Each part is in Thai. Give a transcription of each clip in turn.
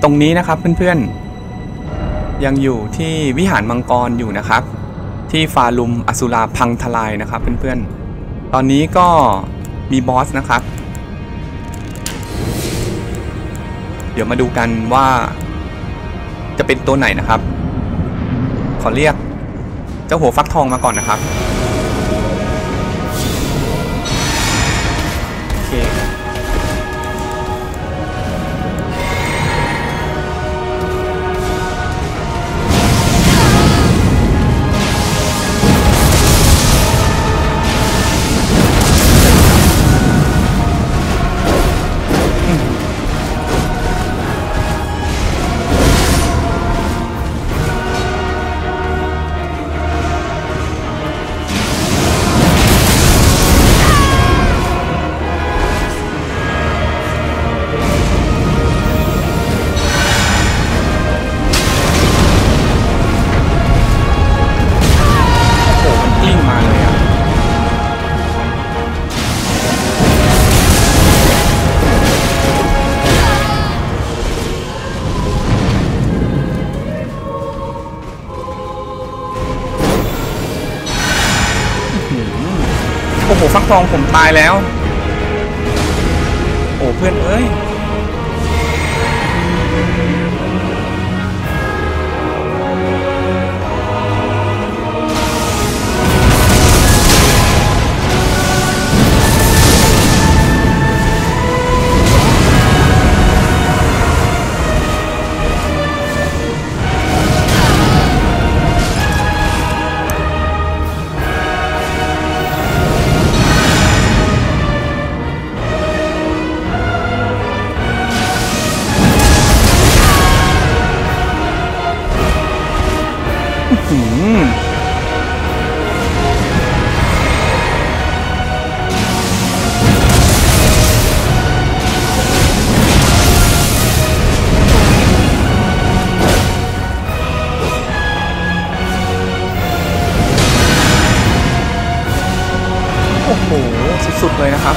ตรงนี้นะครับเพื่อนๆยังอยู่ที่วิหารมังกรอยู่นะครับที่ฟาลุมอสุราพังทลายนะครับเพื่อนๆตอนนี้ก็มีบอสนะครับเดี๋ยวมาดูกันว่าจะเป็นตัวไหนนะครับขอเรียกเจ้าหัวฟักทองมาก่อนนะครับโอเคโอ้โหฟักทองผมตายแล้วโอ้เพื่อนเอ้ยโอ้โหสุดๆเลยนะครับ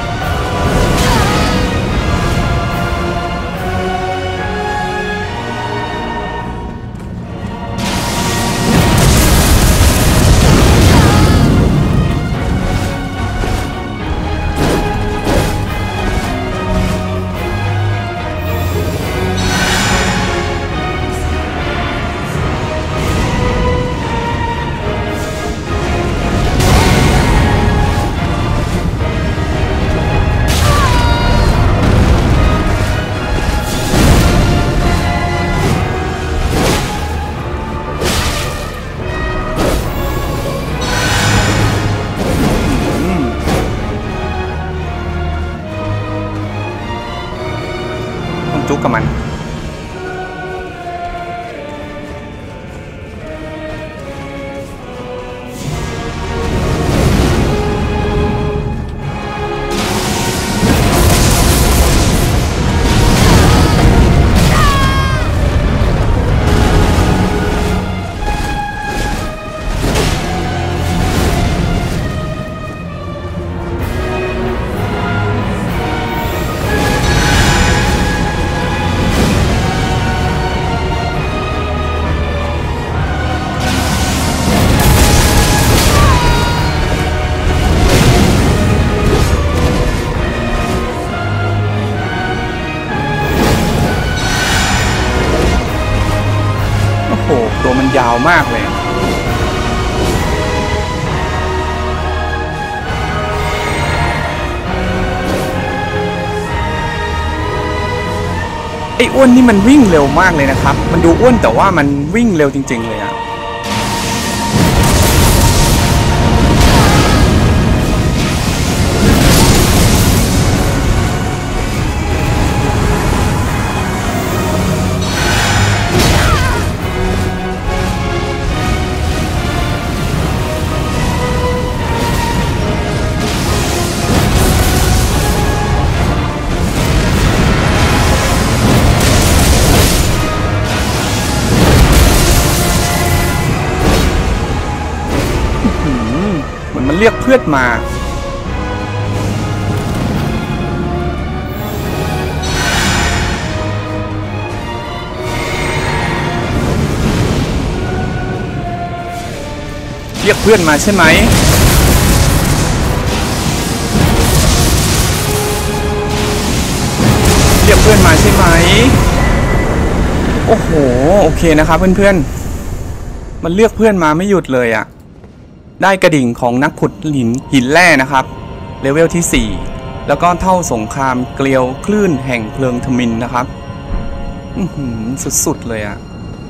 จุกกับมันโอ้ตัวมันยาวมากเลยไอ้อ้วนนี่มันวิ่งเร็วมากเลยนะครับมันดูอ้วนแต่ว่ามันวิ่งเร็วจริงๆเลยอะมันเรียกเพื่อนมาเรียกเพื่อนมาใช่ไหมเรียกเพื่อนมาใช่ไหมโอ้โหโอเคนะครับเพื่อนๆมันเรียกเพื่อนมาไม่หยุดเลยอะได้กระดิ่งของนักขุดหินแร่นะครับเลเวลที่4แล้วก็เท่าสงครามเกลียวคลื่นแห่งเพลิงทมิฬนะครับสุดๆเลยอะ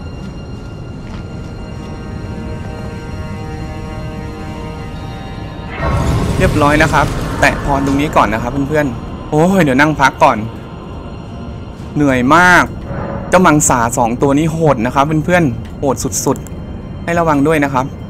เรียบร้อยนะครับแตะพรตรงนี้ก่อนนะครับเพื่อนๆโอ้ยเดี๋ยวนั่งพักก่อนเหนื่อยมากเจ้ามังสา2ตัวนี้โหดนะครับเพื่อนๆโหดสุดๆให้ระวังด้วยนะครับ